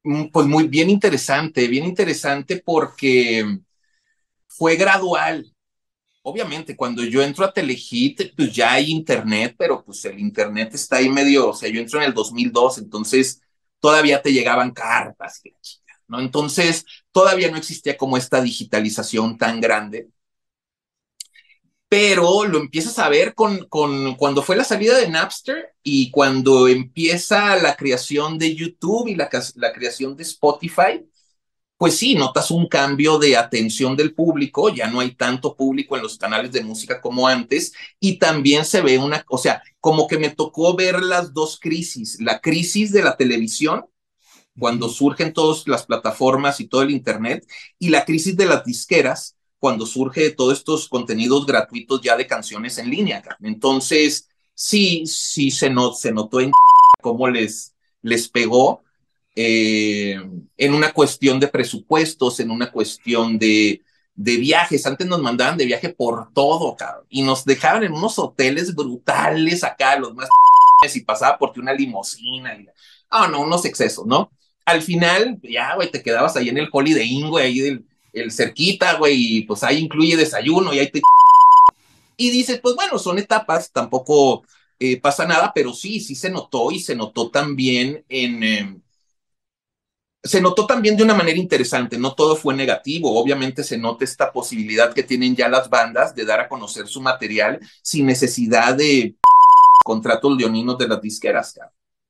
Pues muy bien interesante porque fue gradual. Obviamente, cuando yo entro a Telehit, pues ya hay internet, pero pues el internet está ahí medio, o sea, yo entro en el 2002, entonces todavía te llegaban cartas, ¿no? Entonces, todavía no existía como esta digitalización tan grande, pero lo empiezas a ver cuando fue la salida de Napster y cuando empieza la creación de YouTube y la creación de Spotify. Pues sí, notas un cambio de atención del público, ya no hay tanto público en los canales de música como antes, y también se ve una, o sea, como que me tocó ver las dos crisis, la crisis de la televisión, cuando Ujú. surgen todas las plataformas y todo el Internet, y la crisis de las disqueras, cuando surge todos estos contenidos gratuitos ya de canciones en línea. Entonces, sí, sí se notó en cómo les pegó eh, en una cuestión de presupuestos, en una cuestión de viajes. Antes nos mandaban de viaje por todo, cabrón, y nos dejaban en unos hoteles brutales acá, los más y pasaba por ti una limusina. No, unos excesos, ¿no? Al final, ya, güey, te quedabas ahí en el Holiday Inn, güey, ahí el cerquita, güey, y pues ahí incluye desayuno y ahí te... Y dices, pues bueno, son etapas, tampoco pasa nada, pero sí, sí se notó y se notó también se notó también de una manera interesante, no todo fue negativo, obviamente se nota esta posibilidad que tienen ya las bandas de dar a conocer su material sin necesidad de contratos leoninos de las disqueras.